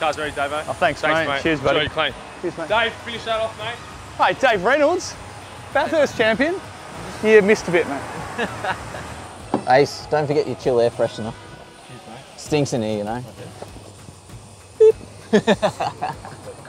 car's ready, Dave, mate. Oh, thanks, mate. Cheers, buddy. Enjoy your clean. Cheers, mate. Dave, finish that off, mate. Hey, Dave Reynolds, Bathurst champion. You missed a bit, mate. Ace, don't forget your chill air freshener. Cheers, mate. Stinks in here, you know.